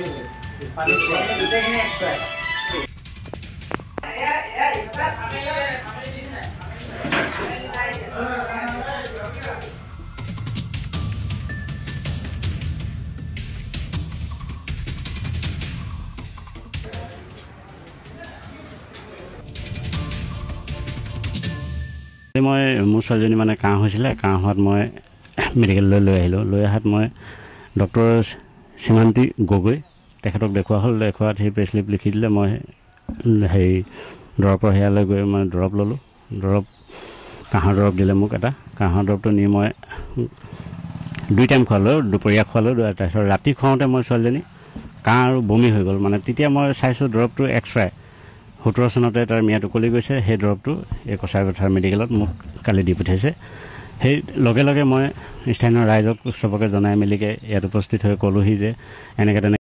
মই মোৰ ছোৱালীজনী মানে কাহ হৈছিলে কাহত মই মেডিকেললৈ লৈ আহিলোঁ লৈ অহাত মই ডক্টৰ সীমান্তি গগৈ তেখেতক দেখুওৱা হ'ল দেখুৱাত সেই প্ৰেছলিপ লিখি দিলে মই হেৰি দৰৱৰ সেয়ালৈ গৈ মই দৰৱ ল'লোঁ দৰৱ কাহৰ দৰৱ দিলে মোক এটা কাহৰ দৰৱটো নি মই 2 টাইম খোৱালোঁ দুপৰীয়া খোৱালোঁ তাৰপিছত ৰাতি খুৱাওঁতে মই ছোৱালীজনী কাহ আৰু বমি হৈ গ'ল মানে তেতিয়া মই চাইছোঁ দৰৱটো এক্সপায়াৰ 17 চনতে তাৰ ম্যাদ উকলি গৈছে সেই দৰৱটো এই কছাৰী পথাৰ মেডিকেলত মোক কালি দি পঠিয়াইছে সেই লগে লগে মই স্থানীয় ৰাইজক চবকে জনাই মেলিকে ইয়াত উপস্থিত হৈ ক'লোহি যে এনেকৈ